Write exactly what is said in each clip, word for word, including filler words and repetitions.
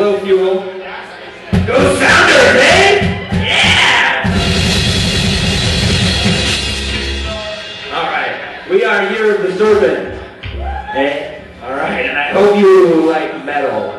low fuel. Go Sounders, eh? Yeah! Alright, we are here at the Serpent. Eh? Alright, and I hope you like metal.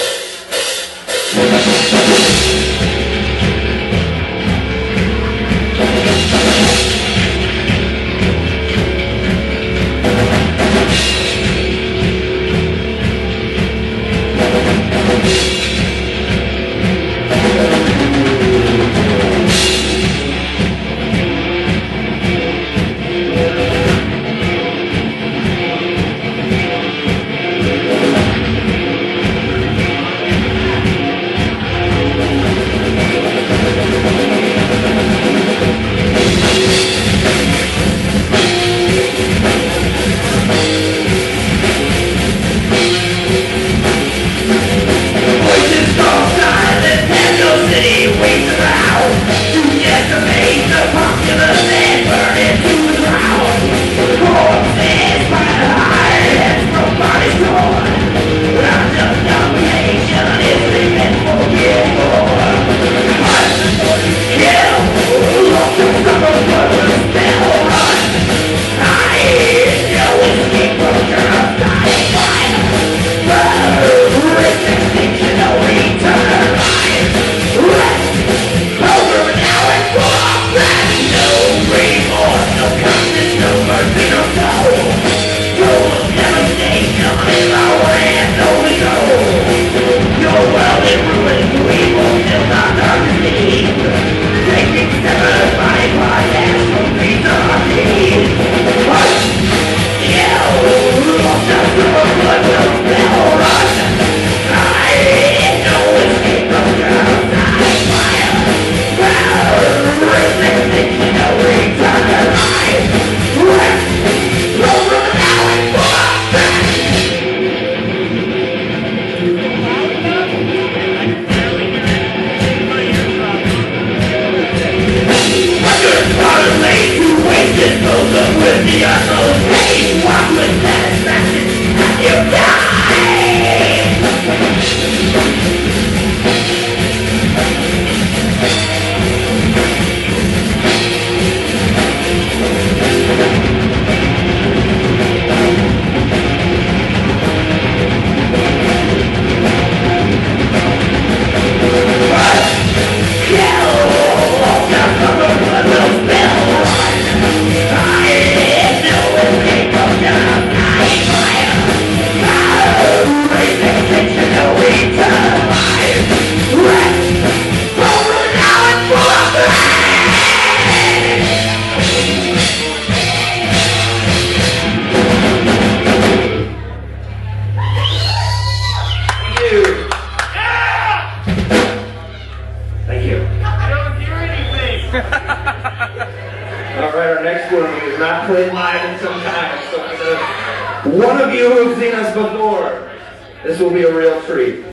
Alright, our next one is not played live in some time, so for one of you who have seen us before, this will be a real treat.